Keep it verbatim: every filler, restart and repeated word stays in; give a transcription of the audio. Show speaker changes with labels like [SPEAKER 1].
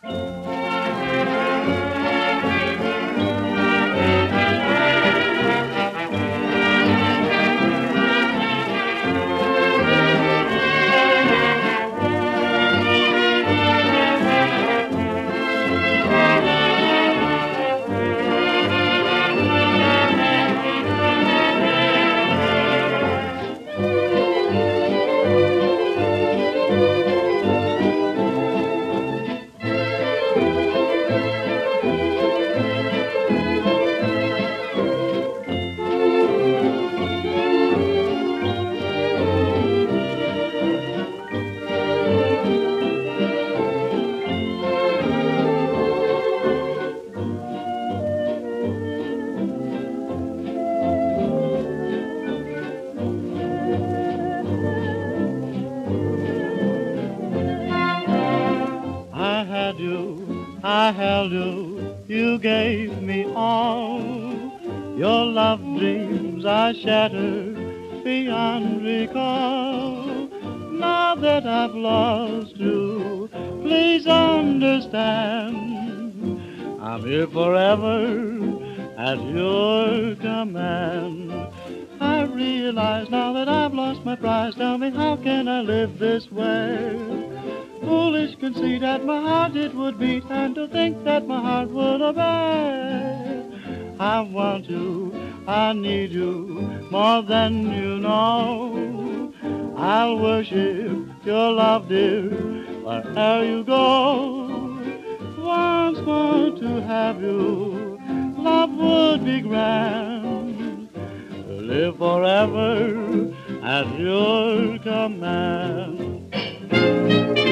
[SPEAKER 1] I held you, you gave me all. Your love dreams I shattered beyond recall. Now that I've lost you, please understand, I'm here forever at your command. I realize now that I've lost my prize. Tell me, how can I live this way? Foolish conceit at my heart it would beat, and to think that my heart would obey. I want you, I need you more than you know. I'll worship your love, dear, wherever you go. Once more to have you, love would be grand. To live forever at your command.